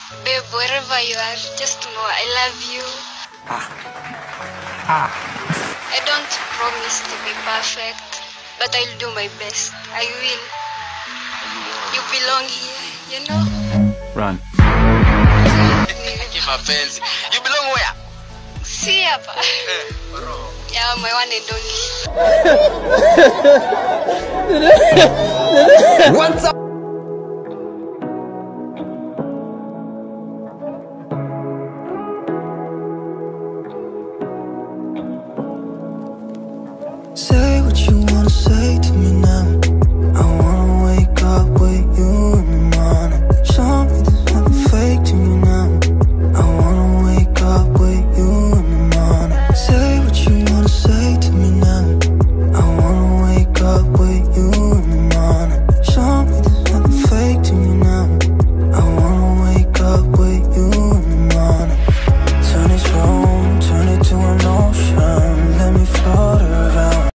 Babe, wherever you are, just know I love you. I don't promise to be perfect, but I'll do my best. I will. You belong here, you know? Run. Give my fans. You belong where? See ya, pa. Yeah, my one and only. What's up? Say what you wanna say to me now. I wanna wake up with you in the morning. Show me there's nothing fake to me now. I wanna wake up with you in the morning. Say what you wanna say to me now. I wanna wake up with you in the morning. Show me there's nothing fake to me now. I wanna wake up with you in the morning. Turn this room, turn it to an ocean. Let me float